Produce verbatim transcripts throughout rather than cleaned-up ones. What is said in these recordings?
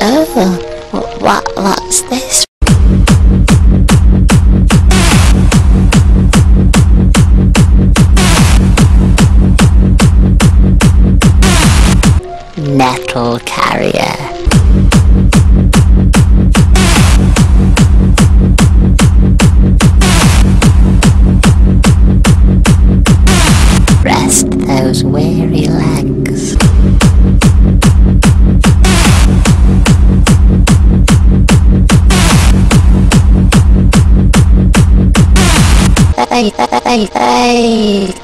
Oh, wh- what, what's this? Nettle carrier. Rest those weary legs. Hey, hey, hey.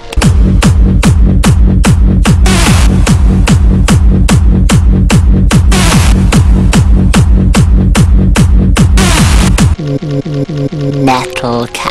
Nettle carrier.